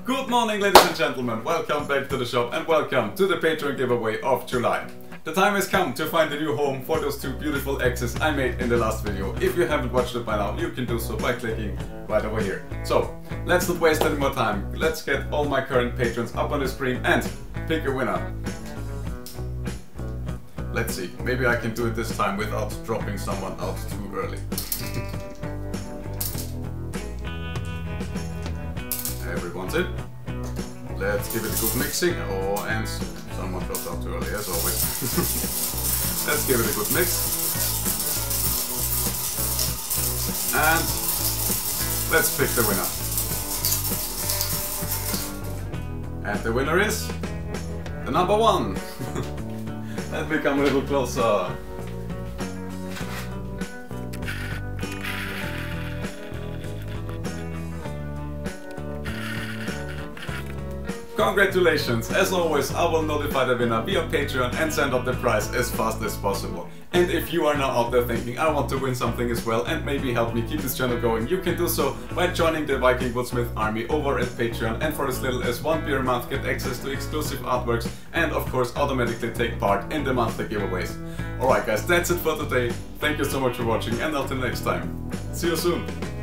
Good morning, ladies and gentlemen, welcome back to the shop and welcome to the Patreon giveaway of July. The time has come to find a new home for those two beautiful X's I made in the last video. If you haven't watched it by now, you can do so by clicking right over here. So, let's not waste any more time. Let's get all my current patrons up on the screen and pick a winner. Let's see, maybe I can do it this time without dropping someone out too early. Everyone's in. Let's give it a good mixing. Oh, and someone dropped out too early, as always. Let's give it a good mix. And let's pick the winner. And the winner is the number one. Let me come a little closer. Congratulations! As always, I will notify the winner via Patreon and send out the prize as fast as possible. And if you are now out there thinking, I want to win something as well and maybe help me keep this channel going, you can do so by joining the Viking Woodsmith army over at Patreon, and for as little as £1 a month get access to exclusive artworks and of course automatically take part in the monthly giveaways. Alright guys, that's it for today. Thank you so much for watching and until next time. See you soon!